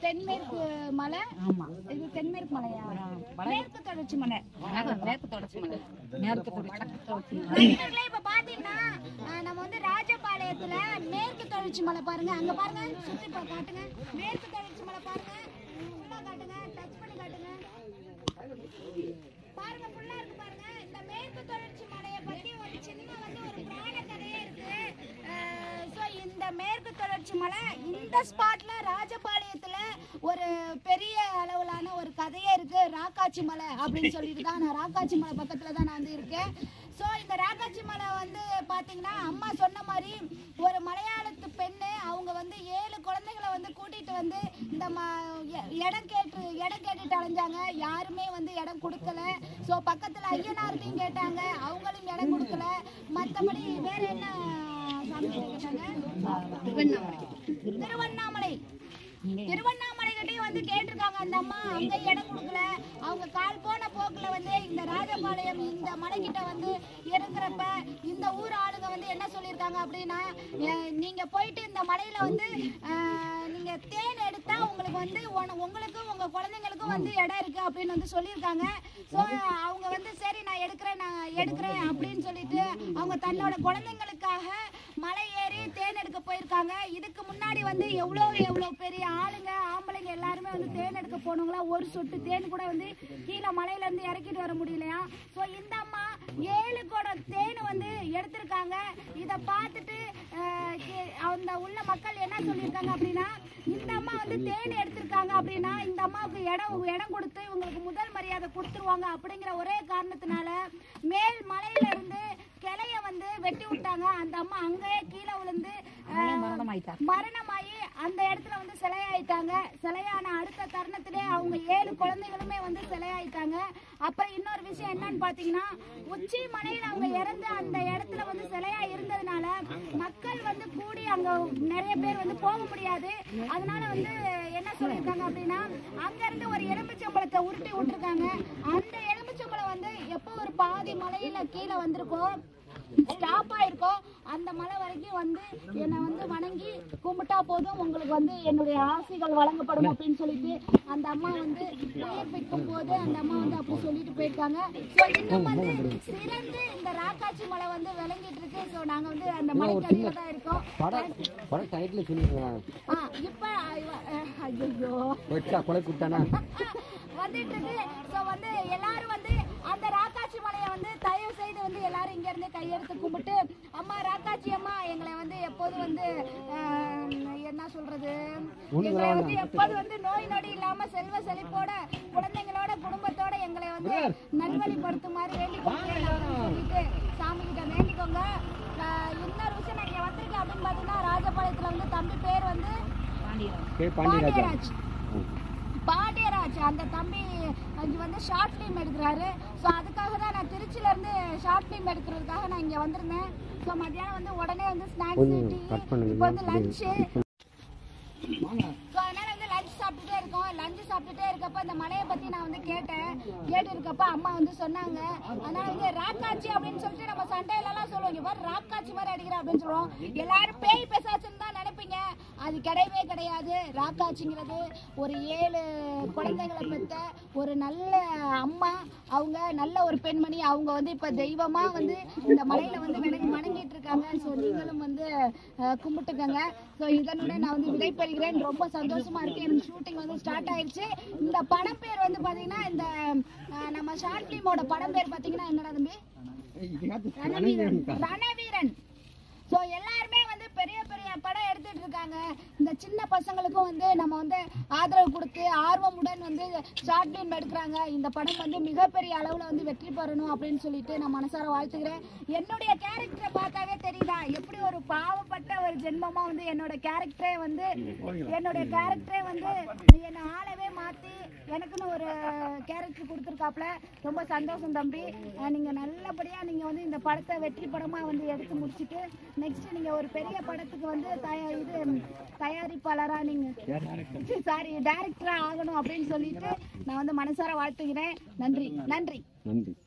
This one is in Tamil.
தென்மேற்கு மலை. ஆமா, இது தென்மேற்கு மலையா? மேற்கு தொடர்ச்சி மலை. மேற்கு தொடர்ச்சி மலை. மேற்கு தொடர்ச்சி மலை. இப்ப பாத்தீங்கன்னா நம்ம வந்து ராஜபாளையத்துல மேற்கு தொடர்ச்சி மலை பாருங்க. அங்க பாருங்க, சுத்தி காட்டுங்க. மேற்கு தொடர்ச்சி மலை பாருங்க, ஃபுல்லா காட்டுங்க, டச் பண்ணி காட்டுங்க. பாருங்க, ஃபுல்லா இருக்கு பாருங்க. இந்த மேற்கு தொடர்ச்சி மலையை பத்தி ஒரு சின்ன வந்து ஒரு புராண கதையே இருக்கு. இந்த மேற்கு தொடர்ச்சி மலை இந்த ஸ்பாட்ல ராஜபாளையத்துல ஒரு பெரிய அளவிலான ஒரு கதையே இருக்கு. ராக்காச்சி மலை அப்படின்னு சொல்லிட்டு தான் நான் ராக்காச்சி மலை பக்கத்துல தான் நான் வந்து இருக்கேன். ஸோ இந்த ராக்காச்சி மலை வந்து பாத்தீங்கன்னா அம்மா சொன்ன மாதிரி ஒரு மலையாளத்து பெண்ணு, அவங்க வந்து 7 குழந்தைகளை வந்து கூட்டிட்டு வந்து இந்த இடம் கேட்டுட்டு அலைஞ்சாங்க. யாருமே வந்து இடம் கொடுக்கல. ஸோ பக்கத்துல ஐயனார்த்தையும் கேட்டாங்க, அவங்களும் இடம் கொடுக்கல. மற்றபடி வேற என்ன திருவண்ணாமலை கிட்டையும் வந்து கேட்டிருக்காங்க அந்த அம்மா, அங்க இடம் கொடுக்கல. அவங்க கால் போன போக்குல வந்து இந்த ராஜபாளையம் இந்த மலைக்கிட்ட வந்து இருக்கிறப்ப இந்த ஊர் ஆளுங்க வந்து என்ன சொல்லியிருக்காங்க அப்படின்னா, நீங்க போயிட்டு இந்த மலையில வந்து நீங்க தேன் எடுத்தா உங்களுக்கு வந்து உங்களுக்கும் உங்க குழந்தைங்களுக்கும் வந்து இடம் இருக்கு அப்படின்னு வந்து சொல்லியிருக்காங்க. ஸோ அவங்க வந்து சரி நான் எடுக்கிறேன் அப்படின்னு சொல்லிட்டு அவங்க தன்னோட குழந்தைங்களுக்காக மலை ஏறி தேன் எடுக்க போயிருக்காங்க. இதுக்கு முன்னாடி வந்து எவ்வளோ பெரிய ஆளுங்க ஆம்பளைங்க எல்லாருமே வந்து தேன் எடுக்க போனவங்களா, ஒரு சொட்டு தேன் கூட வந்து கீழே மலையில இருந்து இறக்கிட்டு வர முடியலையா. ஸோ இந்த அம்மா 7 குடம் தேன் வந்து எடுத்திருக்காங்க. இதை பார்த்துட்டு அந்த உள்ள மக்கள் என்ன சொல்லியிருக்காங்க அப்படின்னா, இந்த அம்மா வந்து தேன் எடுத்திருக்காங்க அப்படின்னா இந்த அம்மாவுக்கு இடம் கொடுத்து இவங்களுக்கு முதல் மரியாதை கொடுத்துருவாங்க அப்படிங்கிற ஒரே காரணத்தினால மேல் மலையில இருந்து கிளைய வந்து வெட்டி விட்டாங்க. அந்த அம்மா அங்கேயே கீழே விழுந்து மரணமாயி அந்த இடத்துல வந்து சிலையாயிட்டாங்க. சிலையான அடுத்த தருணத்திலே அவங்க 7 குழந்தைகளுமே வந்து சிலையாயிட்டாங்க. அப்புறம் இன்னொரு விஷயம் என்னன்னு பாத்தீங்கன்னா, உச்சி மலையில அவங்க இறந்து அந்த இடத்துல வந்து சிலையா இருந்ததுனால மக்கள் வந்து கூடி அங்க நிறைய பேர் வந்து போக முடியாது. அதனால வந்து என்ன சொல்லியிருக்காங்க அப்படின்னா, அங்க இருந்து ஒரு எலும்புச்சம்பளத்தை உருட்டி விட்டுருக்காங்க. அந்த எலும்புச்சம்பளம் வந்து எப்போ ஒரு பாதி மலையில கீழே வந்திருக்கோம், ஸ்டாப் ஆயிருக்கோம், அந்த மலை வரைக்கும் வந்து என்னை வந்து வணங்கி கும்பிட்டா போதும், உங்களுக்கு வந்து என்னுடைய ஆசைகள் வழங்கப்படும் அப்படின்னு சொல்லிட்டு அந்த அம்மா வந்து உயிர்ப்பிக்கும் போது அந்த அம்மா வந்து அப்படி சொல்லிட்டு போயிருக்காங்க. ஸோ இன்னும் வந்து சிறந்து இந்த ராக்காச்சி மலை வந்து விளங்கிட்டு இருக்கு. ஸோ நாங்க வந்து அந்த மலைக்கு அடியில் தான் இருக்கோம். இப்ப வந்துட்டு இருக்கு. ஸோ வந்து எல்லாரும் வந்து அந்த ராக்காச்சி மலையை வந்து தயவு செய்து வந்து எல்லாரும் இங்க இருந்து கையெடுத்து கும்பிட்டு, அம்மா ராக்காச்சி அம்மா எங்களை வந்து எப்போது வந்து என்ன சொல்றது, எங்களை வந்து எப்போது வந்து நோய் நொடி இல்லாம செல்வ செழிப்போட குழந்தைங்களோட குடும்பத்தோட எங்களை வந்து நல்வழிப்படுத்துமாறு வேண்டிக்கொள்கிறேன் சொல்லிட்டு சாமி கிட்ட வேண்டிக்கோங்க. இன்னொரு விஷயம் நான் இங்க வந்திருக்கேன் அப்படின்னு பாத்தீங்கன்னா, ராஜபாளையத்துல வந்து தம்பி பேர் வந்து பாண்டியராஜ். அந்த தம்பி இங்கே வந்து ஷார்ட் ஃபிலிம் எடுக்கிறாரு. ஸோ அதுக்காக தான் நான் திருச்சியிலேருந்து ஷார்ட் ஃபிலிம் எடுக்கிறதுக்காக நான் இங்கே வந்திருந்தேன். ஸோ மத்தியானம் வந்து உடனே வந்து ஸ்நாக்ஸ் டீ, இப்போ வந்து லஞ்சு. ஸோ அதனால் வந்து லஞ்ச் சாப்பிட்டுட்டே இருக்கோம். லஞ்சு சாப்பிட்டுட்டே இருக்கப்போ இந்த மலையை பற்றி நான் வந்து கேட்டு இருக்கப்போ அம்மா வந்து சொன்னாங்க, அதனால் வந்து ராக்காச்சி அப்படின்னு சொல்லிட்டு நம்ம சண்டையிலலாம் சொல்லுவோம், இங்கே பாரு ராக்காச்சி மாதிரி அடிக்கிற அப்படின்னு சொல்லுவோம். எல்லாரும் பேய் பேசாச்சுன்னு தான் நினைப்பீங்க, அது கிடையவே கிடையாது. ராக்காச்சிங்கிறது ஒரு 7 குழந்தைகளை பெற்ற ஒரு நல்ல அம்மா, அவங்க நல்ல ஒரு பெண்மணி. அவங்க வந்து இப்போ தெய்வமாக வந்து இந்த மலையில் வந்து வணங்கிட்டு இருக்காங்க. ஸோ நீங்களும் வந்து கும்பிட்டுக்கங்க. ஸோ இதனுடன் நான் வந்து விடைபெறுகிறேன். ரொம்ப சந்தோஷமா இருக்கு. எனக்கு ஷூட்டிங் வந்து ஸ்டார்ட் ஆயிடுச்சு. இந்த படம் பேர் வந்து பார்த்தீங்கன்னா, இந்த நம்ம ஷார்ட் ஃபிலிமோட படம் பேர் பார்த்தீங்கன்னா என்னடா தம்பி? ரணவீரன். ஸோ எல்லாருமே வந்து பெரிய பெரிய படம் எடுத்துட்டு இருக்காங்க. இந்த சின்ன பசங்களுக்கும் வந்து நம்ம வந்து ஆதரவு கொடுத்து ஆர்வமுடன் வந்து ஷார்ட் ஃபிலிம் எடுக்கிறாங்க. இந்த படம் வந்து மிகப்பெரிய அளவில் வந்து வெற்றி பெறணும் அப்படின்னு சொல்லிட்டு நான் மனசார வாழ்த்துக்கிறேன். என்னுடைய கேரக்டரை பார்த்தாவே தெரியுதா, எப்படி ஒரு பாவப்பட்ட ஒரு ஜென்மமா வந்து என்னோட கேரக்டரே வந்து என்னை ஆளவே மாற்றி எனக்குன்னு ஒரு கேரக்டர் கொடுத்துருக்காப்புல. ரொம்ப சந்தோஷம் தம்பி. நீங்கள் நல்லபடியாக நீங்கள் வந்து இந்த படத்தை வெற்றி படமாக வந்து எடுத்து முடிச்சுட்டு நெக்ஸ்ட் நீங்கள் ஒரு பெரிய படத்துக்கு வந்து தயாரிப்பாளராக நீங்கள் டைரக்டராக ஆகணும் அப்படின்னு சொல்லிட்டு நான் வந்து மனசார வாழ்த்துகிறேன். நன்றி.